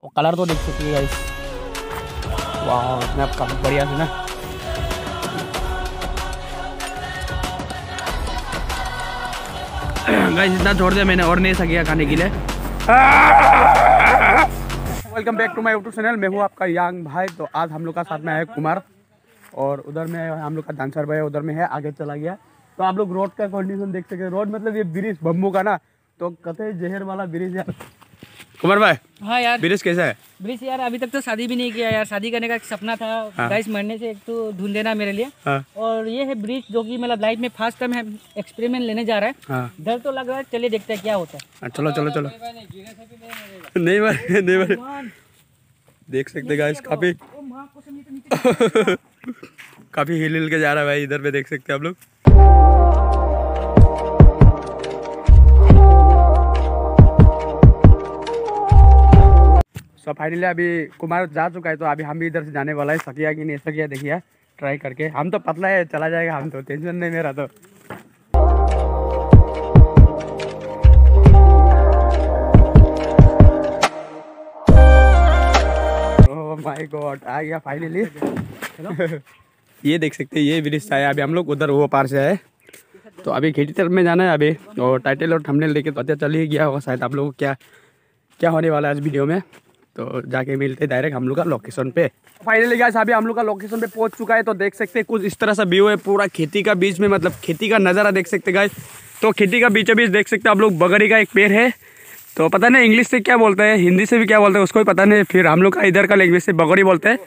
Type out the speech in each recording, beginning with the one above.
और कलर तो देख सकते हैं गाइस, वाह इतना काफ़ी बढ़िया से ना। गाइस इतना छोड़ दिया मैंने और नहीं सकिया खाने के लिए। Welcome back to my YouTube channel, मैं हूँ आपका यांग भाई। तो आज हम लोग का साथ में है कुमार और उधर में हम लोग का डांसर भाई उधर में है, आगे चला गया। तो आप लोग रोड का कंडीशन देख सकते हैं। रोड मतलब ये ब्रिज बम्बू का ना, तो कतई जहर वाला ब्रिज है। कुमार भाई हाँ यार, ब्रिज कैसा है? ब्रिज यार अभी तक तो शादी भी नहीं किया यार। शादी करने का एक सपना था। हाँ। 22 महीने से एक तो ढूंढ देना मेरे लिए। हाँ। और ये है ब्रिज जो कि मतलब लाइफ में फर्स्ट टाइम है एक्सपेरिमेंट लेने जा रहा है। हाँ। डर तो लग रहा है, चलिए देखते हैं क्या होता है। चलो चलो चलो। नहीं बारे नहीं बारे देख सकते गाइस, काफी काफी हिल हिल के जा रहा है भाई। इधर पे देख सकते हैं आप लोग। सो फाइनली अभी कुमार जा चुका है, तो अभी हम भी इधर से जाने वाला है। सकिया कि नहीं सकिया देखिए ट्राई करके। हम तो पतला है, चला जाएगा, हम तो टेंशन नहीं मेरा तो। ओह माय गॉड, आ गया फाइनली। ये देख सकते हैं, ये ब्रिज आया। अभी हम लोग उधर वो पार से आए, तो अभी खेती तरफ में जाना है अभी। और टाइटल और थंबनेल देके पता चल ही गया होगा शायद आप लोगों को क्या क्या होने वाला है इस वीडियो में। तो जाके मिलते डायरेक्ट हम लोग का लोकेशन पे। फाइनली गाइस अभी हम लोग का लोकेशन पे पहुंच चुका है। तो देख सकते हैं कुछ इस तरह सा व्यू है, पूरा खेती का बीच में, मतलब खेती का नज़ारा देख सकते हैं गाइस। तो खेती का बीचों बीच देख सकते हैं आप लोग, बगरी का एक पेड़ है। तो पता नहीं इंग्लिश से क्या बोलते हैं, हिंदी से भी क्या बोलते हैं उसको भी पता नहीं। फिर हम लोग का इधर का लैंग्वेज से बगरी बोलते हैं।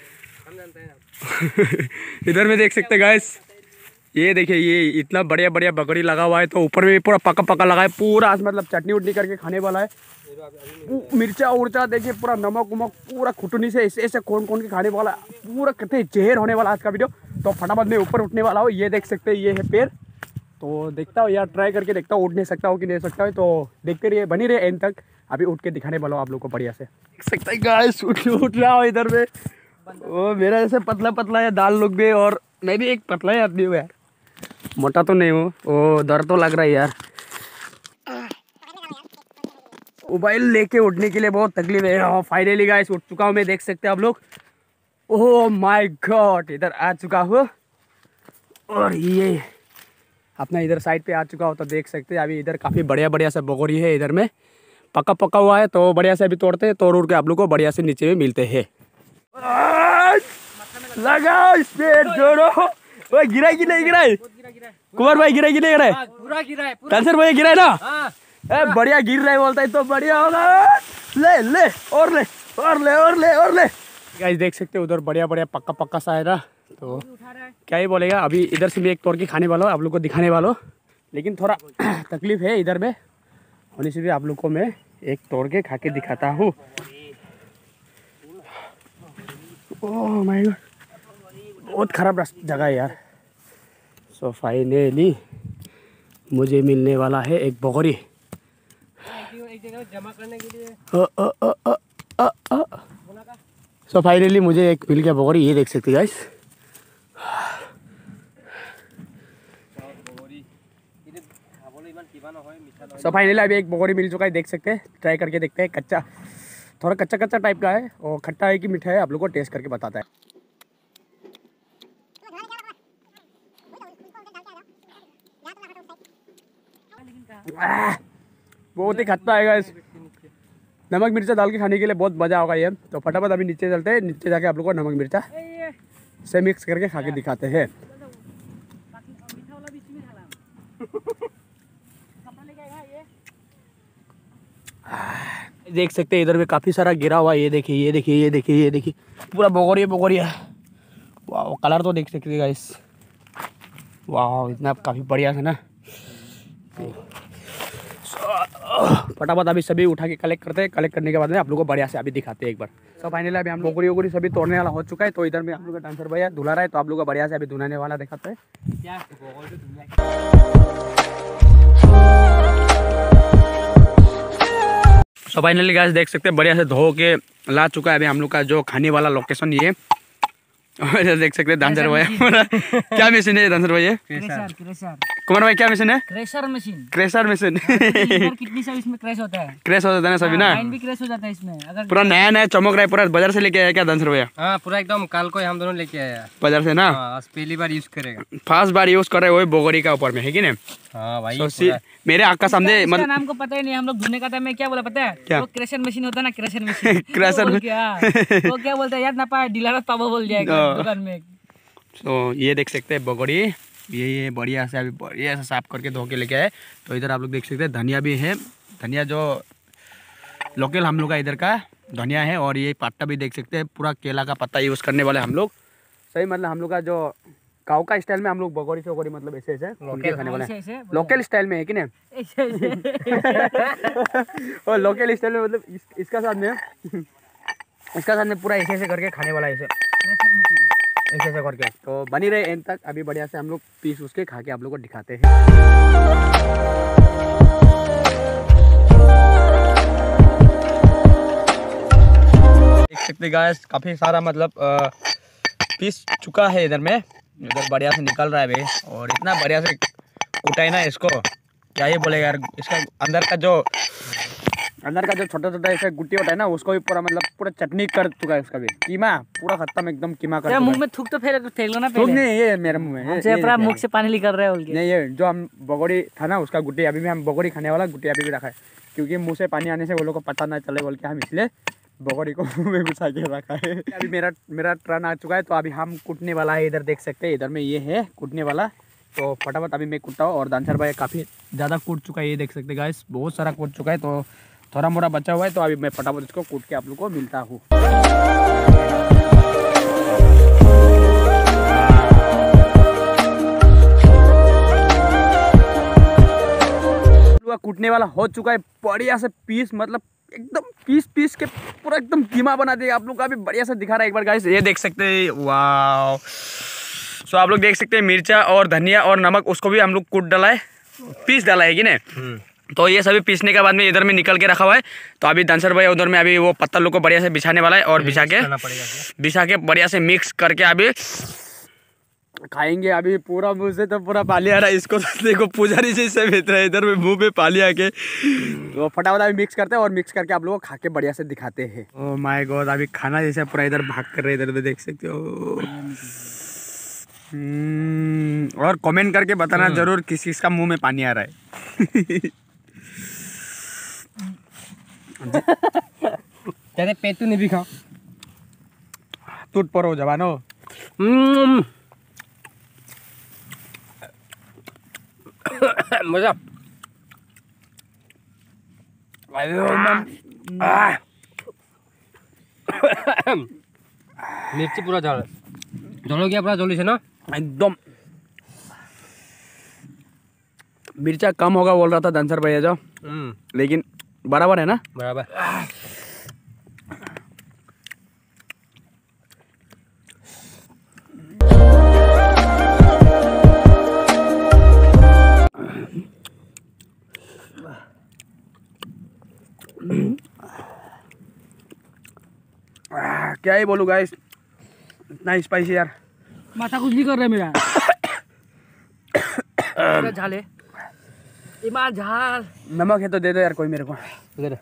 इधर में देख सकते हैं गाइस, ये देखिए ये इतना बढ़िया बढ़िया बगड़ी लगा हुआ है। तो ऊपर में भी पूरा पका पका लगा है, पूरा मतलब चटनी उटनी करके खाने वाला है। मिर्चा उर्चा देखिए, पूरा नमक उमक पूरा खुटनी से ऐसे ऐसे कौन कौन के खाने वाला, पूरा कितने जहर होने वाला आज का वीडियो। तो फटाफट में ऊपर उठने वाला हो। ये देख सकते हैं, ये है पेड़। तो देखता हूँ यार, ट्राई करके देखता हूँ उठ नहीं सकता हूँ कि नहीं सकता हूँ। तो देखते रहिए, बनी रहे एंड तक। अभी उठ के दिखाने वाला हूँ आप लोग को बढ़िया से। देख सकते हैं गाइस, उठ रहा हो इधर में। ओ मेरा जैसे पतला पतला है दाल लोग भी, और मैं भी एक पतला ही आदमी हूँ यार, मोटा तो नहीं हूँ। ओ दर्द तो लग रहा है यार। मोबाइल लेके उठने के लिए बहुत तकलीफ है। फाइनली गाइस उठ चुका हूँ मैं, देख सकते हैं आप लोग। ओह माय गॉड, इधर आ चुका हूँ और ये अपना इधर साइड पे आ चुका हो। तो देख सकते हैं अभी इधर काफ़ी बढ़िया बढ़िया सा बगोरी है। इधर में पका पका हुआ है, तो बढ़िया से अभी तोड़ते हैं। तोड़ उड़ के आप लोग को बढ़िया से नीचे में मिलते हैं। लगा स्पीड जोड़ो। ओए गिरा कि नहीं गिरा है? कुमार भाई गिरा कि नहीं गिरा है? पूरा गिरा है, कैंसर भाई गिरा है ना? ए बढ़िया गिर रहा है बोलता है तो बढ़िया होगा। ले ले और ले और ले और ले और ले। गाइस देख सकते हो उधर बढ़िया बढ़िया पक्का पक्का सा है ना। तो क्या ही बोलेगा, अभी इधर से भी एक तोड़ के खाने वाला हूँ, आप लोग को दिखाने वाला हूँ। लेकिन थोड़ा तकलीफ है इधर में होने से भी आप लोग को मैं एक तोड़ के खा के दिखाता हूँ। ओह माय गॉड, बहुत खराब जगह है यार। सो फाइनली मुझे मिलने वाला है एक बगोरी। जमा करने के लिए। सो फाइनली मुझे एक मिल गया बगोरी। ये देख सकते गाइस, सो फाइनली अभी एक बगोरी मिल चुका है, देख सकते हैं। ट्राई करके देखते हैं। कच्चा, थोड़ा कच्चा कच्चा टाइप का है, और खट्टा है कि मीठा है आप लोग को टेस्ट करके बताता है। बहुत ही खट्टा है गाइस, नमक मिर्चा डाल के खाने के लिए बहुत मजा होगा ये। तो फटाफट अभी नीचे चलते हैं, नीचे जाके आप लोग को नमक मिर्चा से मिक्स करके खा के दिखाते हैं। देख सकते हैं इधर में काफ़ी सारा गिरा हुआ है। ये देखिए ये देखिए ये देखिए ये देखिए, पूरा बगोरिया बगोरिया। वाह कलर तो देख सकते हैं गाइस, वाह इतना काफ़ी बढ़िया है ना। फटाफट अभी सभी उठा के कलेक्ट करते हैं। कलेक्ट करने के बाद में आप लोग को बढ़िया से अभी दिखाते हैं एक बार। तो फाइनली अभी हम बगोरी वगोरी सभी तोड़ने वाला हो चुका है। तो इधर में आप लोग का डांसर भैया धुला रहा है, तो आप लोग को बढ़िया से अभी धुलाने वाला दिखाते हैं। तो फाइनली गाइस देख सकते हैं बढ़िया से धो के ला चुका है अभी हम लोग का जो खाने वाला लोकेशन ये। और देख सकते हैं दांसर भाई हमारा। क्या मशीन है दांसर भाई ये? क्रेशर कुमार भाई क्या मशीन है? Crusher machine. Crusher machine. कितनी सब इसमें क्रैश होता है। क्रैश हो जाता है ना सभी ना? लाइन भी क्रैश हो जाता है इसमें अगर। पूरा नया नया चमक रहा है, पूरा बाजार से लेके आया क्या दांसर भैया? हाँ पूरा एकदम कल को हम दोनों लेके आया बाजार से ना? हाँ, आज पहली बार यूज करेगा। फर्स्ट बार यूज कर रहे वही बोगरी का ऊपर में है कि नहीं? हाँ भाई मेरे आँख का सामने इसका नाम को पता ही नहीं। हम लोग धुने का टाइम में क्या बोला पता है? क्या? वो क्रेशर मशीन होता है ना, क्रेशर मशीन। क्रेशर वो क्या बोलता है यार ना पाए डीलर पापा बोल जाएगा दुकान में। तो ये देख सकते हैं बगड़ी, ये बढ़िया से अभी बढ़िया से साफ करके धो के लेके आए। तो इधर आप लोग देख सकते हैं धनिया भी है, धनिया जो लोकल हम लोग का इधर का धनिया है। और ये पत्ता भी देख सकते हैं, पूरा केला का पत्ता यूज़ करने वाले हम लोग। सही मतलब हम लोग का जो गाँव का स्टाइल में हम लोग बगोरी चौगोरी मतलब ऐसे ऐसे खाने वाले हैं। लोकल स्टाइल में है कि नहीं? और लोकल स्टाइल में मतलब इसका साथ में पूरा ऐसे ऐसे करके खाने वाला है ऐसे ऐसे करके। तो बनी रहे एंड तक, अभी बढ़िया से हम लोग पीस उसके खा के आप लोग को दिखाते हैं। देख सकते गाइस काफ़ी सारा मतलब पीस चुका है इधर में, इधर बढ़िया से निकल रहा है भाई। और इतना बढ़िया से कुटा है ना इसको, क्या ही बोलेगा यार। इसका अंदर का जो छोटा छोटा ऐसा गुट्टी होता है ना, उसको भी पूरा मतलब पूरा चटनी कर चुका है। उसका भी कीमा पूरा खत्म एकदम कीमा कर चुका है। मुंह में थूक तो फेंक लो ना थूक नहीं, ये मेरे मुंह में पूरा मुख से पानी निकल रहा है। नहीं ये जो हम बगोड़ी था ना उसका गुट्टी, अभी भी हम बगोड़ी खाने वाला गुट्टी अभी भी रखा है, क्योंकि मुंह से पानी आने से वो लोग को पता ना चले बोल के हम इसलिए बगोड़ी को मुंह में घुसा के रखा है। अभी मेरा टर्न आ चुका है, तो अभी हम कूटने वाला है। इधर देख सकते हैं, इधर में ये है कूटने वाला। तो फटाफट अभी मैं कूटता हूँ। और दांसर भाई काफ़ी ज़्यादा कूट चुका है, ये देख सकते गाइस, बहुत सारा कूट चुका है। तो थोड़ा मोड़ा बचा हुआ है, तो अभी मैं फटाफट इसको कूट के आप लोग को मिलता हूँ। कूटने वाला हो चुका है बढ़िया से पीस, मतलब एकदम पीस के पूरा एकदम कीमा बना दिया आप लोग का। अभी बढ़िया से दिखा रहा है एक बार गाइस, ये देख सकते हैं। वाह, सो आप लोग देख सकते हैं मिर्चा और धनिया और नमक उसको भी हम लोग कूट डाला है, पीस डाला है कि नहीं? तो ये सभी पीसने के बाद में इधर में निकल के रखा हुआ है। तो अभी दांसर भाई उधर में अभी वो पत्ता लोग को बढ़िया से बिछाने वाला है। और बिछा के बढ़िया से मिक्स करके अभी खाएंगे। अभी पूरा मुंह से तो पूरा पानी आ रहा है, इसको तो देखो पुजारी जैसे बेच रहा है, इधर में मुंह पे पानी आके। तो फटाफट अभी मिक्स करते हैं और मिक्स करके आप लोगों को खा के बढ़िया से दिखाते हैं। ओह माय गॉड, अभी खाना जैसे पूरा इधर भाग कर रहे, इधर देख सकते हो। और कमेंट करके बताना जरूर किस किस का मुंह में पानी आ रहा है। तेरे पेटू ने भी खा टूट पड़ो जवानो। मजा मिर्ची पूरा झाल झोलो गया पूरा झोली से ना एकदम। मिर्चा कम होगा बोल रहा था दांसर भैया जो, लेकिन बराबर है ना? बराबर। क्या ही बोलूँ गाइस, इतना स्पाइसी यार, माथा कुछ नहीं कर रहा है मेरा। पूरा झाल है, इमा झाल। नमक है तो दे दो यार कोई मेरे को। इधर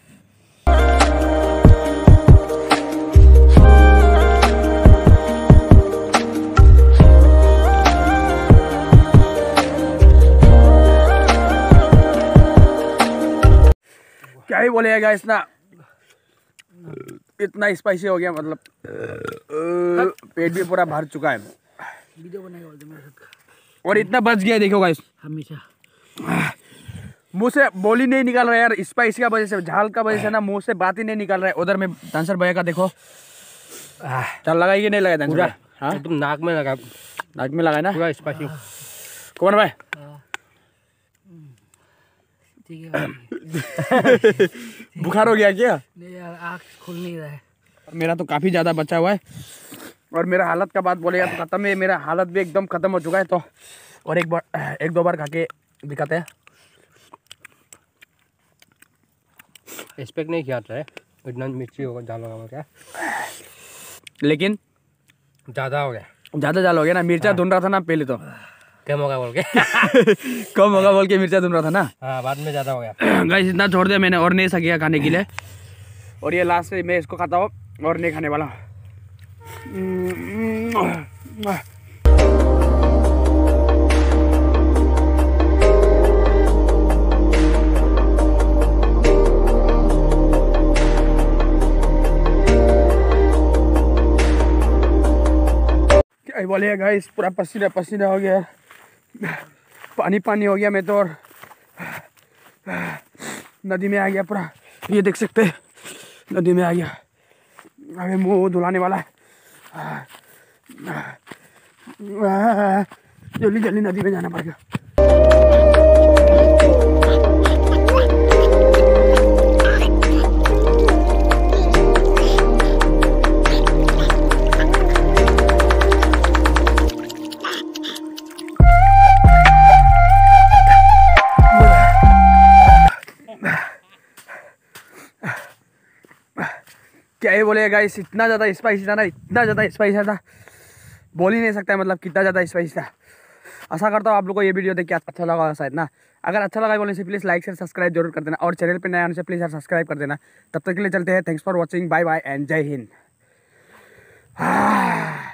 क्या ही बोलेगा गाइस ना, इतना स्पाइसी हो गया, मतलब पेट भी पूरा भर चुका है। वीडियो बनाएगा बोलते मेरे साथ। और इतना बच गया देखो गाइस, हमेशा मुंह से बोली नहीं निकल रहा है यार, स्पाइसी का वजह से, झाल का वजह से ना मुंह से बात ही नहीं निकल रहा है। उधर में दांसर भैया का देखो, चल लगाई कि नहीं लगाया दांसर भाई? हाँ तुम नाक में लगा, नाक में लगाए ना पूरा स्पाइसी। कौन भाई? ठीक है। बुखार हो गया क्या? नहीं यार, आँख खुल नहीं रहा है मेरा तो काफ़ी ज़्यादा बचा हुआ है। और मेरा हालत का बात बोलेगा तो खत्म है, मेरा हालत भी एकदम खत्म हो चुका है। तो और एक दो बार खा के दिखाते हैं। एक्सपेक्ट नहीं किया था इतना मिर्ची होगा, झाल होगा क्या, लेकिन ज़्यादा हो गया। ज़्यादा जाल हो गया ना, मिर्चा ढूंढ रहा था ना पहले तो। कम होगा बोल के। कम होगा बोल के मिर्चा ढूंढ रहा था ना। हाँ, बाद में ज़्यादा हो गया। गाइस इतना छोड़ दिया मैंने और नहीं सकिया खाने के लिए, और ये लास्ट में मैं इसको खाता हूँ और नहीं खाने वाला। क्या बोले गाइस, पूरा पसीना पसीना हो गया, पानी पानी हो गया मैं तो, और नदी में आ गया पूरा। ये देख सकते हैं नदी में आ गया, अबे मुंह धुलाने वाला है। जल्दी जल्दी नदी में जाना पड़ेगा। क्या ही बोले गाइस, इतना ज़्यादा स्पाइसी था ना, इतना ज़्यादा स्पाइसी था, बोल ही नहीं सकता है, मतलब कितना ज़्यादा स्पाइसी था। आशा करता हूँ आप लोग को ये वीडियो देख के अच्छा लगा होगा शायद ना। अगर अच्छा लगा बोलने से प्लीज़ लाइक शेयर सब्सक्राइब जरूर कर देना, और चैनल पे नया आने से प्लीज़ यार सब्सक्राइब कर देना। तब तक के लिए चलते हैं, thanks for watching, bye bye and जय हिंद।